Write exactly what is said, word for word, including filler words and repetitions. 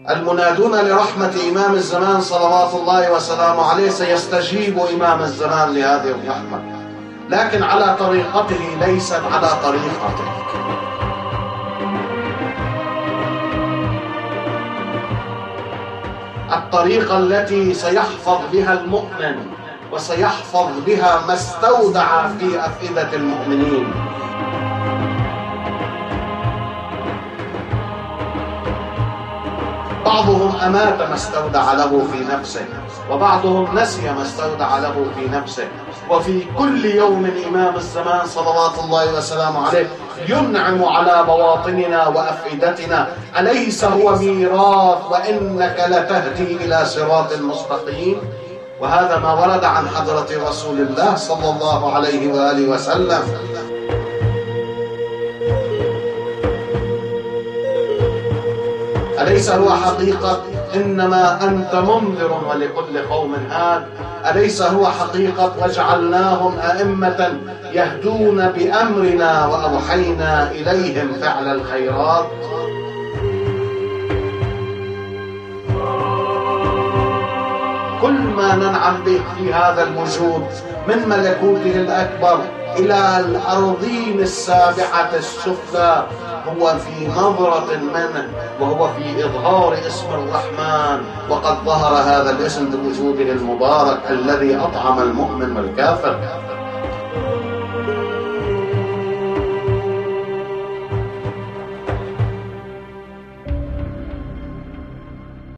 المنادون لرحمة إمام الزمان صلوات الله وسلامه عليه سيستجيب إمام الزمان لهذه الرحمة، لكن على طريقته ليست على طريقته. الطريقة التي سيحفظ بها المؤمن وسيحفظ بها ما استودع في أفئدة المؤمنين. بعضهم أمات ما استودع له في نفسه، وبعضهم نسي ما استودع له في نفسه. وفي كل يوم إمام الزمان صلوات الله وسلامه عليه ينعم على بواطننا وأفئدتنا. أليس هو ميراث وإنك لتهدي إلى صراط مستقيم؟ وهذا ما ورد عن حضرة رسول الله صلى الله عليه وآله وسلم. أليس هو حقيقة إنما أنت منذر ولكل قوم هاد؟ أليس هو حقيقة وجعلناهم أئمة يهدون بأمرنا وأوحينا إليهم فعل الخيرات؟ كل ما ننعم به في هذا الوجود من ملكوته الأكبر إلى الأرضين السابعة السفلى هو في نظرة منه، وهو في إظهار اسم الرحمن. وقد ظهر هذا الاسم بوجوده المبارك الذي أطعم المؤمن والكافر.